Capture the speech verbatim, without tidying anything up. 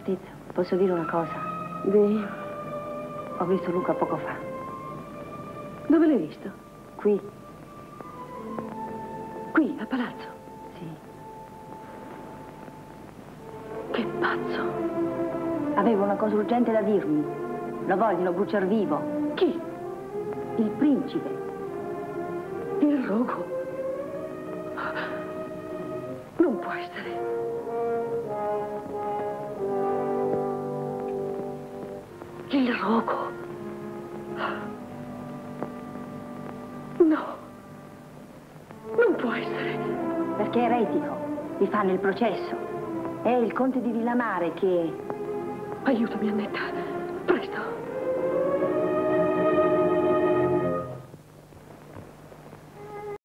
Altezza, posso dire una cosa? Di... Ho visto Luca poco fa. Dove l'hai visto? Qui. Qui, a palazzo? Sì. Che pazzo! Avevo una cosa urgente da dirmi. Lo vogliono bruciar vivo. Chi? Il principe. Il rogo. Non può essere. Il rogo. No. Non può essere. Perché è eretico. Gli fanno il processo. È il conte di Villamare che... Aiutami, Annetta. Presto.